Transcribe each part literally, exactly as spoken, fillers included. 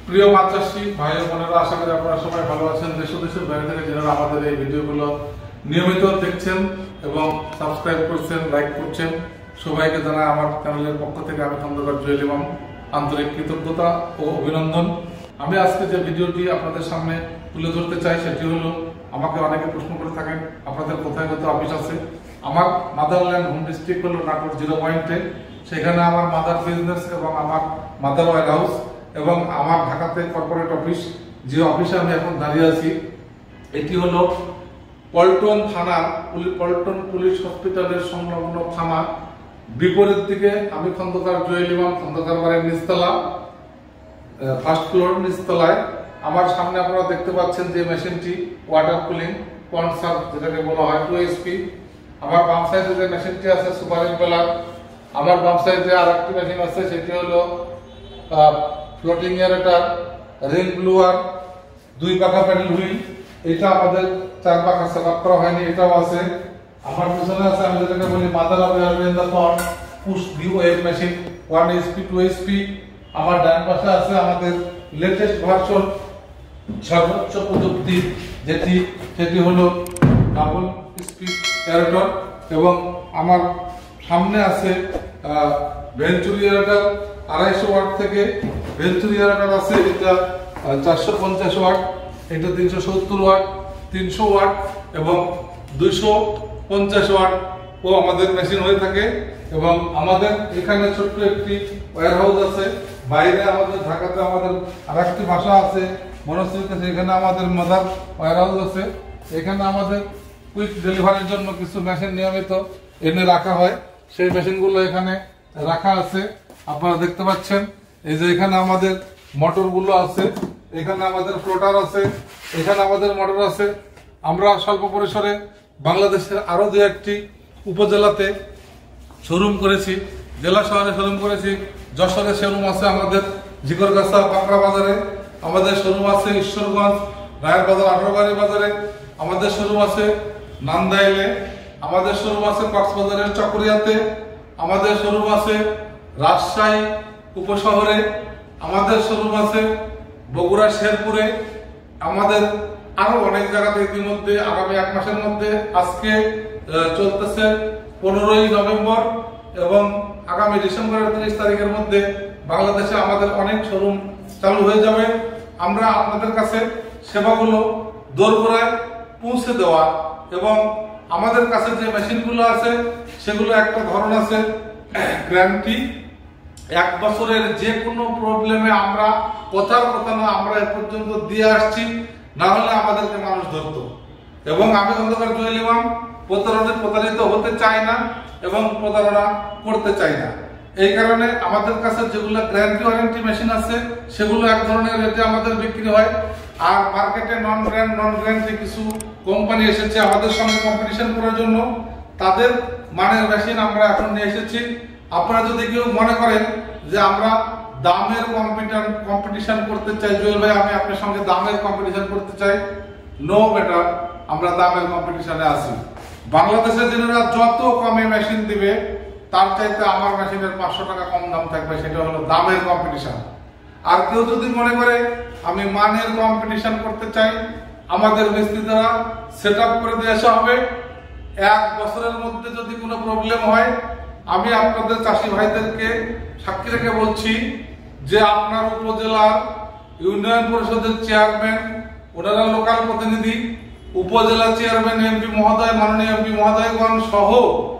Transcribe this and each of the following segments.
প্রিয় মাছ চাষী ভাই ও বোনেরা, আশা করি আপনারা সবাই ভালো আছেন। দেশ ও দেশের বাইরে থেকে যারা আমাদের এই ভিডিওগুলো নিয়মিত দেখছেন এবং সাবস্ক্রাইব করছেন, লাইক করছেন, সবাইকে জানাই আমার চ্যানেলের পক্ষ থেকে আমি খন্দকার জুয়েল ইমাম আন্তরিক কৃতজ্ঞতা ও অভিনন্দন। আমি আজকে যে ভিডিওটি আপনাদের সামনে তুলে ধরতে চাই সেটি হলো, আমাকে অনেকে প্রশ্ন করে থাকেন আপনাদের কোথায় কোথায় অফিস আছে। আমার মাদারল্যান্ড হোম ডিস্ট্রিক্ট হলো নাটোর জিরো পয়েন্টে, সেখানে আমার মাদার বিজনেস এবং আমার মাদার ওয়ার হাউস এবং আমার ঢাকাতে কর্পোরেট অফিস, যে অফিসে আমি এখন দাঁড়িয়ে আছি এটি হলো পল্টন থানা, পল্টন পুলিশ হসপিটালের সংলগ্ন থানা বিপরীত দিকে। আমি খন্দকার জুয়েল ইমাম, খন্দকার বাড়ির নিচতলা, ফার্স্ট ফ্লোর নিচতলায়। আমার সামনে আপনারা দেখতে পাচ্ছেন যে মেশিনটি ওয়াটার কুলিং কনসার্ভ, যেটাকে বলা হয় টু এইচপি। আমার বাম সাইডে যে মেশিনটি আছে সুপার ইম্পেলার। আমার বাম সাইডে আর একটি মেশিন আছে, সেটি হলো ফ্লোটিং এয়ারেটার, রিং ব্লুয়ার, দুই পাখা প্যাডেল হুইল। এটা আমাদের চার পাখা সেটআপ করা হয়নি, এটাও আছে। আমার পিছনে আছে আমি যেটাকে বলি mother of air in the pot push the wave machine one HP two HP. আমার ডান পাশে আছে আমাদের লেটেস্ট ভার্সন, সর্বোচ্চ প্রযুক্তি যেটি সেটি হলো ডাবল স্পিড এয়ারেটর। এবং আমার সামনে আছে ভেঞ্চুরি এয়ারেটর আড়াইশো ওয়াট থেকে ভেঞ্চুরি এয়ারেটর আছে, এটা চারশো পঞ্চাশ ওয়াট, এটা তিনশো সত্তর ওয়াট, তিনশো ওয়াট এবং দুইশো পঞ্চাশ ওয়াট ও আমাদের মেশিন হয়ে থাকে। এবং আমাদের এখানে ছোট্ট একটি ওয়্যার হাউস আছে। বাইরে আমাদের ঢাকাতে আমাদের আর একটি বাসা আছে মনস্রিতে, সেখানে আমাদের মাদার ওয়্যার হাউস আছে। এখানে আমাদের কুইক ডেলিভারির জন্য কিছু মেশিন নিয়মিত এনে রাখা হয়, সেই মেশিনগুলো এখানে রাখা আছে। আপনারা দেখতে পাচ্ছেন এই যে এখানে আমাদের মোটরগুলো আছে, এখানে আমাদের ফ্লোটার আছে, এখানে আমাদের মোটর আছে। আমরা স্বল্প পরিসরে বাংলাদেশের আরো দু একটি উপজেলাতে শোরুম করেছি, জেলা শহরে শোরুম করেছি। যশোরে শোরুম আছে আমাদের জিকরগাছা পাকড়া বাজারে, আমাদের শোরুম আছে ঈশ্বরগঞ্জ রায়ের বাজার আঠারোবাড়ি বাজারে, আমাদের শোরুম আছে নান্দাইলে, আমাদের শোরুম আছে কক্সবাজারের চকরিয়াতে, আমাদের শোরুম আছে রাজশাহী উপশহরে, আমাদের শোরুম আছে বগুড়া শেরপুরে। আমাদের আরো অনেক জায়গাতে ইতিমধ্যে আগামী এক মাসের মধ্যে, আজকে চলতেছে পনেরোই নভেম্বর এবং আগামী ডিসেম্বরের তিরিশ তারিখের মধ্যে বাংলাদেশে আমাদের অনেক শোরুম চালু হয়ে যাবে। আমরা আপনাদের কাছে সেবাগুলো দোরগোড়ায় পৌঁছে দেওয়া এবং আমাদের কাছে যে মেশিনগুলো আছে সেগুলো একটা ধরন আছে গ্যারান্টি, এক বছরের যে কোনো প্রবলেমে আমরা কথার কথা না আমরা এ পর্যন্ত দিয়ে আসছি, না হলে আমাদেরকে মানুষ ধরত। এবং আমি খন্দকার জুয়েল ইমাম প্রতারণায় প্রতারিত হতে চাই না এবং প্রতারণা করতে চাই না। এই কারণে আমাদের কাছে যেগুলো গ্যারান্টি ওয়ারেন্টি মেশিন আছে সেগুলো এক ধরনের রেটে আমাদের বিক্রি হয়। আর মার্কেটে নন ব্র্যান্ড নন গ্যারান্টি কিছু কোম্পানি এসেছে আমাদের সঙ্গে কম্পিটিশন করার জন্য, তাদের মানের মেশিন আমরা এখন নিয়ে এসেছি। আপনারা যদি কেউ মনে করেন যে আমরা দামের কম্পিটিশন করতে চাই, জুয়েল ভাই আমি আপনার সঙ্গে দামের কম্পিটিশন করতে চাই, নো ম্যাটার, আমরা দামের কম্পিটিশনে আছি। বাংলাদেশের যারা যত কমে মেশিন দিবে তার চাইতে আমার মেশিনের পাঁচশো টাকা কম দাম থাকবে, সেটা হলো দামের কম্পিটিশন। আর কেউ যদি মনে করে আমি মানের কম্পিটিশন করতে চাই, আমাদের মিস্ত্রি দ্বারা সেট আপ করে দিয়ে আসা হবে। এক বছরের মধ্যে যদি কোনো প্রবলেম হয়, আমি আপনাদের চাষি ভাইদেরকে সাক্ষী রেখে বলছি যে আপনার উপজেলার ইউনিয়ন পরিষদের চেয়ারম্যান, ওনারা লোকাল প্রতিনিধি, উপজেলা চেয়ারম্যান, এমপি মহোদয়, মাননীয় এমপি মহোদয়গণ সহ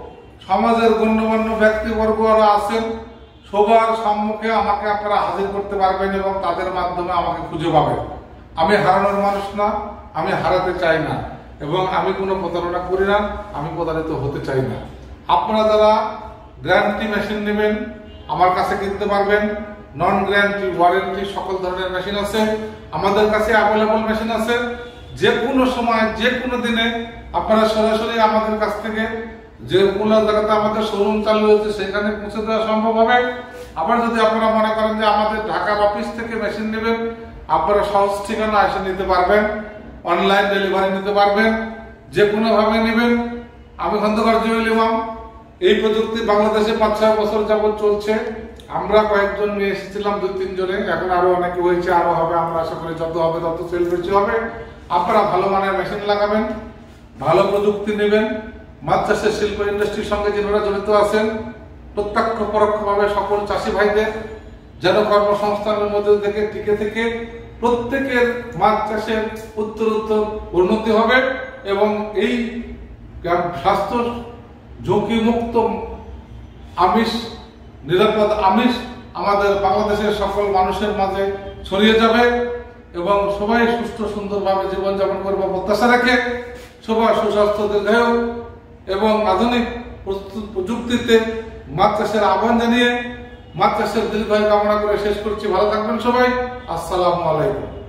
সমাজের গণ্যমান্য ব্যক্তিবর্গরা আছেন, সবার সম্মুখে আমাকে আপনারা হাজির করতে পারবেন এবং তাদের মাধ্যমে আমাকে খুঁজে পাবেন। আমি হারানোর মানুষ না, আমি হারাতে চাই না এবং আমি কোনো প্রতারণা করি না, আমি প্রতারিত হতে চাই না। আপনারা যারা গ্যারান্টি মেশিন নেবেন আমার কাছে কিনতে পারবেন, নন গ্যারান্টি ওয়ারেন্টি সকল ধরনের মেশিন আছে আমাদের কাছে, অ্যাভেলেবল মেশিন আছে। যে কোনো সময় যে কোনো দিনে আপনারা সরাসরি আমাদের কাছ থেকে, যে কোনো জায়গাতে আমাদের শোরুম চালু হয়েছে সেখানে পৌঁছে দেওয়া সম্ভব হবে। আবার যদি আপনারা মনে করেন যে আমাদের ঢাকার অফিস থেকে মেশিন নেবেন, আপনারা সহজ ঠিকানা এসে নিতে পারবেন, অনলাইন ডেলিভারি নিতে পারবেন, যে কোনো ভাবে নেবেন। আমি খন্দকার জুয়েল ইমাম, এই প্রযুক্তি বাংলাদেশে পাঁচ ছয় বছর যাবত চলছে। আমরা কয়েকজন নিয়ে এসেছিলাম, দুই তিনজনে, এখন আরো অনেকে হয়েছে, আরো হবে। আমরা আশা করি যত হবে তত সেল বেশি হবে। আপনারা ভালো মানের মেশিন লাগাবেন, ভালো প্রযুক্তি নেবেন। মাছ চাষের শিল্প ইন্ডাস্ট্রির সঙ্গে যারা জড়িত আছেন, প্রত্যক্ষ পরোক্ষভাবে সকল চাষি ভাইদের যেন কর্মসংস্থানের মধ্যে থেকে টিকে থেকে প্রত্যেকের মাছ চাষের উত্তরোত্তর উন্নতি হবে এবং এই স্বাস্থ্য ঝুঁকি মুক্ত আমিষ, নিরাপদ আমিষ আমাদের বাংলাদেশের সকল মানুষের মাঝে ছড়িয়ে যাবে এবং সবাই সুস্থ সুন্দরভাবে জীবনযাপন করবে প্রত্যাশা রেখে সবার সুস্বাস্থ্য দীর্ঘায়ু এবং আধুনিক প্রযুক্তিতে মাছ চাষের আহ্বান জানিয়ে মাছ চাষের দীর্ঘায়ু কামনা করে শেষ করছি। ভালো থাকবেন সবাই। আসসালামু আলাইকুম।